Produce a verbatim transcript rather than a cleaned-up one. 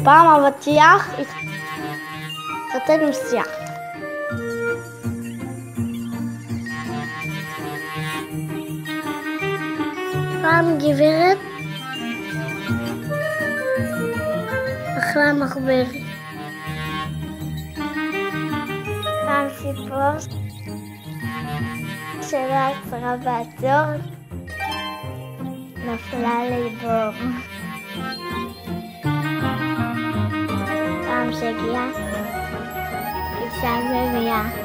פעם אבטיח התחתן עם שיח. פעם גברת אכלה מחברת. פעם ציפור שלא עצרה בעצור נפלה לבור. פעם שהגיעה כבשה לביאה.